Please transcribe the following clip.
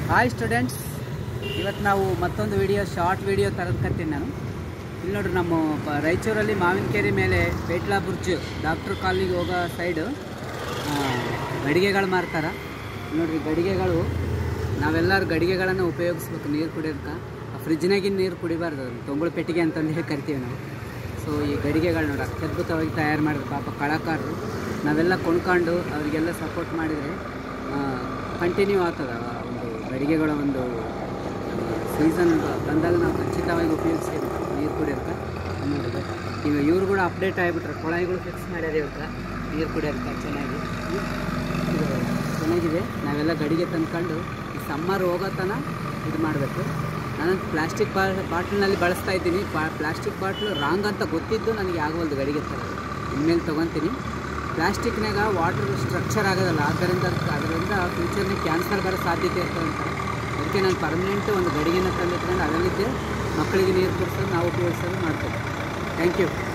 Hi students, ಇವತ್ತು ನಾವು ಮತ್ತೊಂದು ಶಾರ್ಟ್ ವಿಡಿಯೋ ತರಕತ್ತೀನಿ ನಾನು. ಇಲ್ಲಿ ನೋಡ್ರಿ, ನಮ್ಮ ರಾಯಚೂರಲ್ಲಿ ಮಾವಿನಕೆರೆ ಮೇಲೆ ಪೇಟ್ಲಾ ಬುರ್ಜ್ ಡಾಕ್ಟ್ರ್ ಕಾಲನಿಗೆ ಹೋಗೋ ಸೈಡು ಗಡಿಗೆಗಳು ಮಾರ್ತಾರೆ. ನೋಡ್ರಿ, ಗಡಿಗೆಗಳು ನಾವೆಲ್ಲರೂ ಗಡಿಗೆಗಳನ್ನು ಉಪಯೋಗಿಸ್ಬೇಕು ನೀರು ಕುಡಿಯೋದಕ್ಕೆ. ಫ್ರಿಜ್ನಾಗಿನ ನೀರು ಕುಡಿಬಾರ್ದು, ಅದು ತೊಂಗುಳು ಪೆಟ್ಟಿಗೆ ಅಂತಂದು ಕರಿತೀವಿ ನಾವು. ಸೊ ಈ ಗಡಿಗೆಗಳು ನೋಡಿ ಅತ್ಯದ್ಭುತವಾಗಿ ತಯಾರು ಮಾಡಿದ್ರು ಪಾಪ ಕಲಾಕಾರರು. ನಾವೆಲ್ಲ ಕೊಂಡ್ಕೊಂಡು ಅವರಿಗೆಲ್ಲ ಸಪೋರ್ಟ್ ಮಾಡಿದರೆ ಕಂಟಿನ್ಯೂ ಆಗ್ತದೆ. ಒಂದು ಗಡಿಗೆಗಳ ಒಂದು ಸೀಸನ್ ಬಂದಾಗ ನಾವು ಖಚಿತವಾಗಿ ಉಪಯೋಗಿಸ್ಬೇಕು ನೀರು ಕುಡಿಯೋದಕ್ಕೆ. ನೋಡಿದ್ರೆ ಈಗ ಇವರು ಕೂಡ ಅಪ್ಡೇಟ್ ಆಗಿಬಿಟ್ರೆ, ಕೊಳಾಯಿಗಳು ಫಿಕ್ಸ್ ಮಾಡ್ಯಾರ ಇವಕ್ಕೆ ನೀರು ಕುಡಿಯೋದಕ್ಕೆ. ಚೆನ್ನಾಗಿದೆ. ನಾವೆಲ್ಲ ಗಡಿಗೆ ತಂದ್ಕೊಂಡು ಈ ಸಮ್ಮರ್ ಹೋಗೋ ತನಕ ಇದು ಮಾಡಬೇಕು. ನಾನು ಪ್ಲಾಸ್ಟಿಕ್ ಬಾಟ್ಲಿನಲ್ಲಿ ಬಳಸ್ತಾ ಇದ್ದೀನಿ. ಪ್ಲಾಸ್ಟಿಕ್ ಬಾಟ್ಲು ರಾಂಗ್ ಅಂತ ಗೊತ್ತಿದ್ದು ನನಗೆ ಆಗವಲ್ದು ಗಡಿಗೆ ಥರ. ಇನ್ಮೇಲೆ ತೊಗೊತೀನಿ. ಪ್ಲಾಸ್ಟಿಕ್ನಾಗ ವಾಟರ್ ಸ್ಟ್ರಕ್ಚರ್ ಆಗೋದಲ್ಲ, ಅದರಿಂದ ಫ್ಯೂಚರ್ನಾಗ ಕ್ಯಾನ್ಸರ್ ಬರೋ ಸಾಧ್ಯತೆ ಇರ್ತದೆ ಅಂತ. ಅದಕ್ಕೆ ನಾನು ಪರ್ಮನೆಂಟ್ ಒಂದು ಗಡಿಗೆನ ತಂದಿಟ್ಕೊಂಡು ಅದರಲ್ಲಿದ್ದೆ ಮಕ್ಕಳಿಗೆ ನೀರು ಕುಡಿಸೋದು ನಾವು ಉಪಯೋಗಿಸೋದು ಮಾಡ್ತೇವೆ. Thank you.